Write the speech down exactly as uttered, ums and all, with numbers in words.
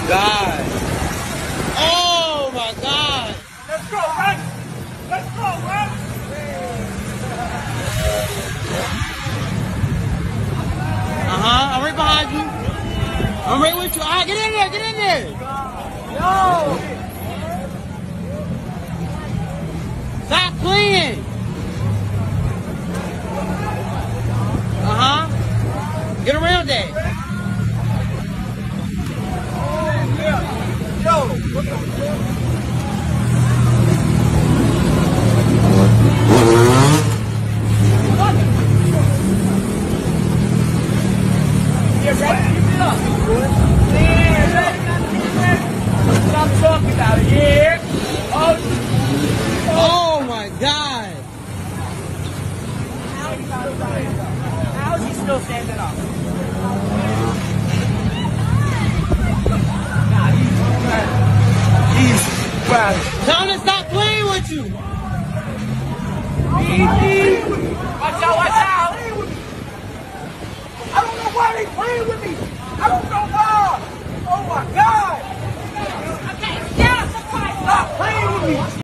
God. Oh my God. Let's go, run. Let's go, run. Uh-huh. I'm right behind you. I'm right with you. All right, get in there. Get in there. Yo. Stop playing. Uh-huh. Get around that. Yo. Yeah, ready? Keep it up. Yeah, ready? That's what I'm talking about. Yeah. Oh. Oh my God. How is he still standing up? Nah, he's bad. He's bad. Tell him to stop playing with you. Watch out, watch out. I don't know why they playing with me. I don't know why. Oh my God. Okay, yeah, stop playing with me.